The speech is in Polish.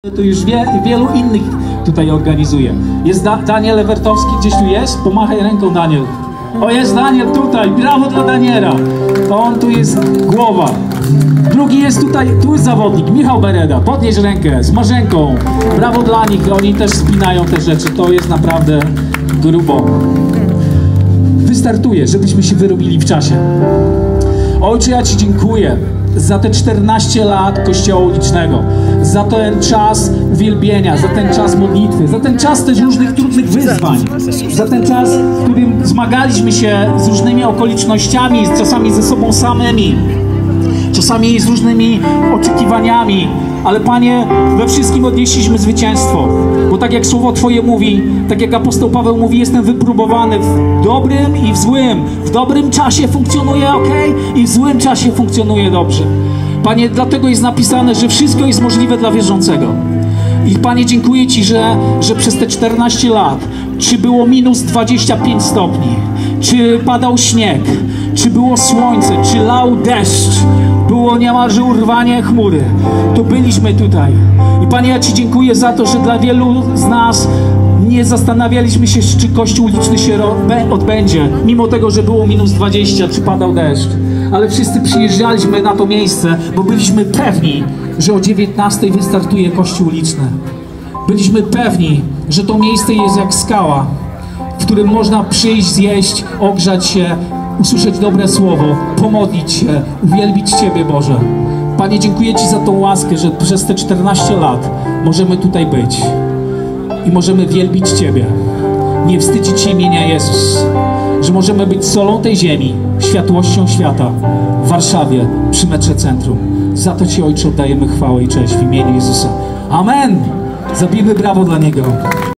To już wielu innych tutaj organizuje. Jest Daniel Ewertowski, gdzieś tu jest? Pomachaj ręką, Daniel. O, jest Daniel tutaj, brawo dla Daniela. To on tu jest głowa. Drugi jest tutaj, tu jest zawodnik, Michał Bereda. Podnieś rękę z Marzenką. Brawo dla nich, oni też spinają te rzeczy. To jest naprawdę grubo. Wystartuję, żebyśmy się wyrobili w czasie. Ojcze, ja Ci dziękuję za te 14 lat Kościoła Ulicznego, za ten czas uwielbienia, za ten czas modlitwy, za ten czas też różnych trudnych wyzwań, za ten czas, w którym zmagaliśmy się z różnymi okolicznościami, czasami ze sobą samymi, czasami z różnymi oczekiwaniami, ale Panie, we wszystkim odnieśliśmy zwycięstwo, bo tak jak Słowo Twoje mówi, tak jak apostoł Paweł mówi, jestem wypróbowany w dobrym i w złym. W dobrym czasie funkcjonuje ok i w złym czasie funkcjonuje dobrze. Panie, dlatego jest napisane, że wszystko jest możliwe dla wierzącego. I Panie, dziękuję Ci, że przez te 14 lat, czy było minus 25 stopni, czy padał śnieg, czy było słońce, czy lał deszcz, było niemalże urwanie chmury, to byliśmy tutaj. I Panie, ja Ci dziękuję za to, że dla wielu z nas nie zastanawialiśmy się, czy Kościół uliczny się odbędzie, mimo tego, że było minus 20, czy padał deszcz. Ale wszyscy przyjeżdżaliśmy na to miejsce, bo byliśmy pewni, że o 19 wystartuje Kościół uliczny. Byliśmy pewni, że to miejsce jest jak skała, w którym można przyjść, zjeść, ogrzać się, usłyszeć dobre słowo, pomodlić się, uwielbić Ciebie, Boże. Panie, dziękuję Ci za tą łaskę, że przez te 14 lat możemy tutaj być i możemy wielbić Ciebie, nie wstydzić się imienia Jezus, że możemy być solą tej ziemi, światłością świata w Warszawie przy metrze Centrum. Za to Ci, Ojcze, oddajemy chwałę i cześć w imieniu Jezusa. Amen! Zabijmy brawo dla Niego.